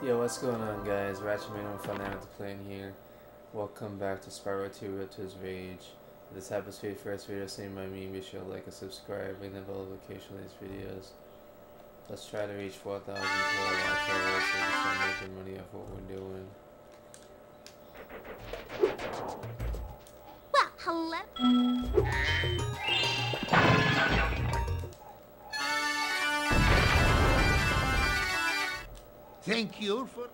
Yo, what's going on, guys? Ratchetman Fanatic playing here. Welcome back to Spyro 2 Roto's Rage. If this happens to be your first video seen by me, be sure to like and subscribe, ring the bell notification of these videos. Let's try to reach 4,000 for watch hours so we can start making money off what we're doing. Well, hello. Thank you for...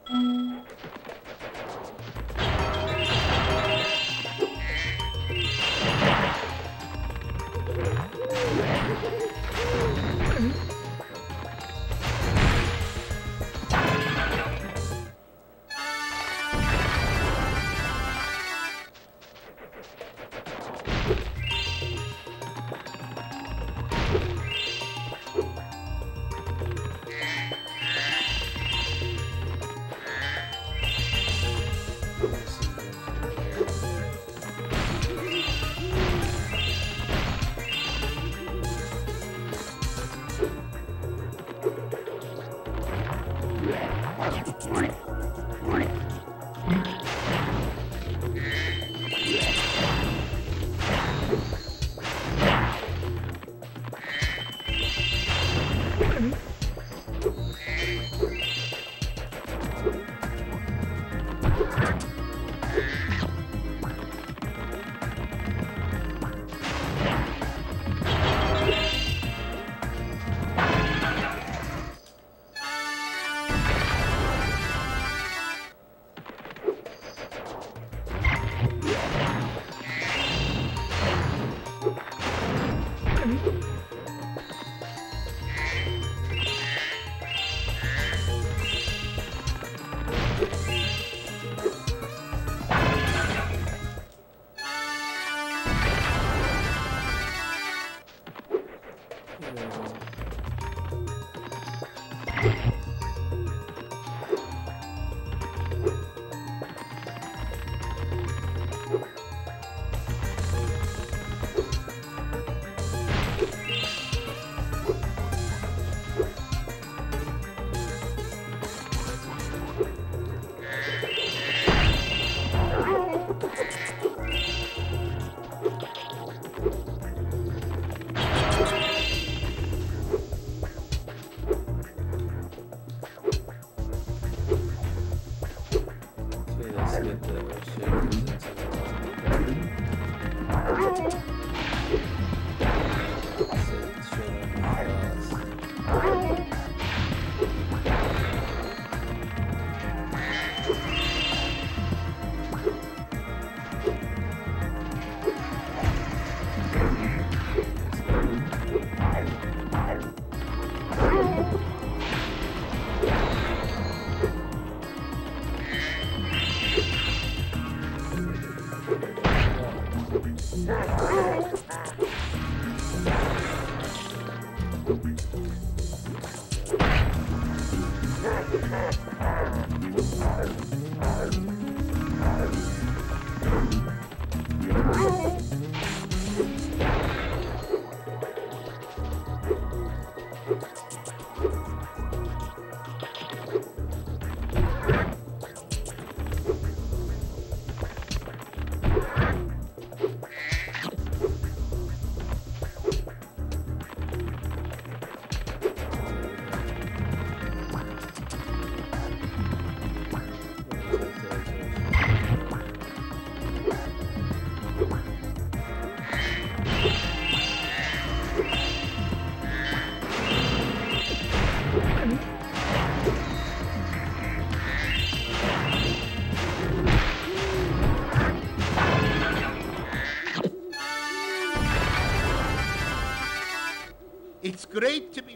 It's great to be...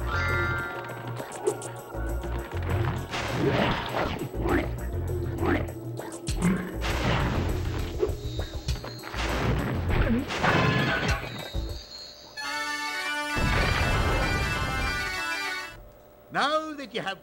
Morning. know that you have...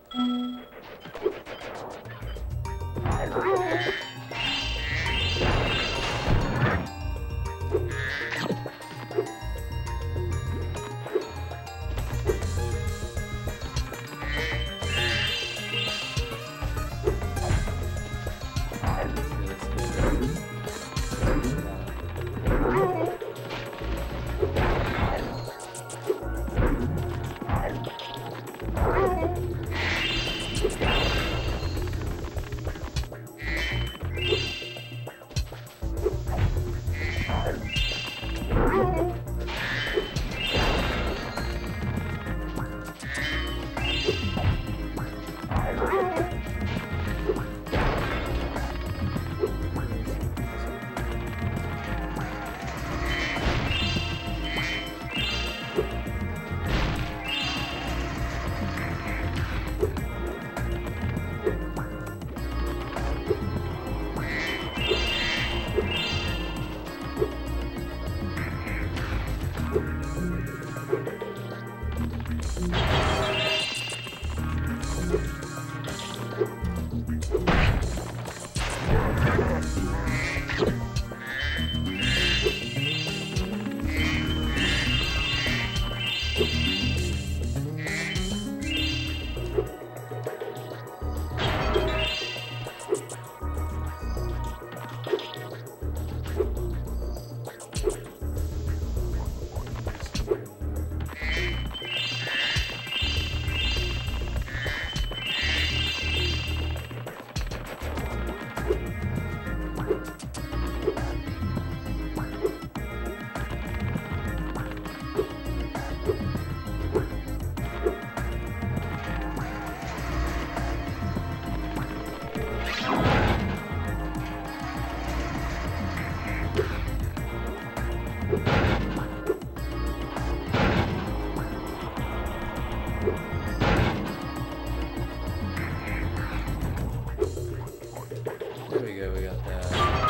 There we go, we got that.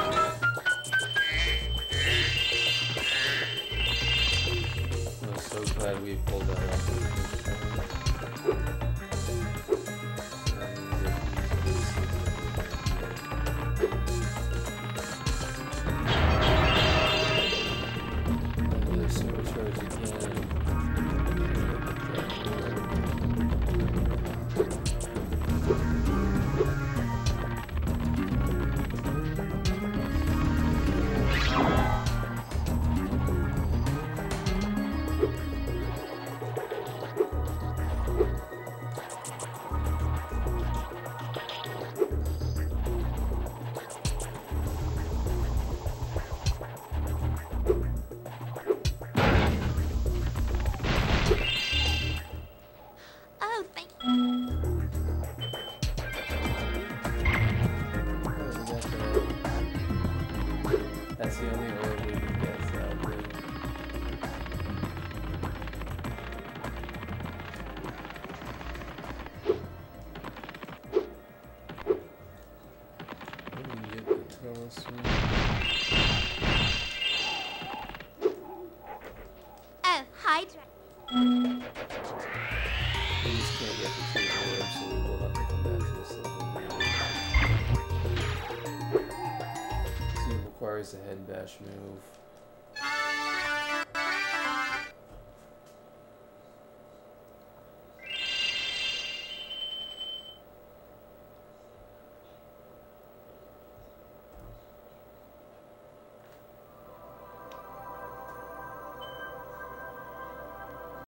I'm so glad we pulled that off. Supercharge again. Oh, thank you. That's the only orb we can get, sadly. We can get the talisman. Oh, hi, We just can't get the two orbs, so we will have to come back to this level now. This requires a head bash move.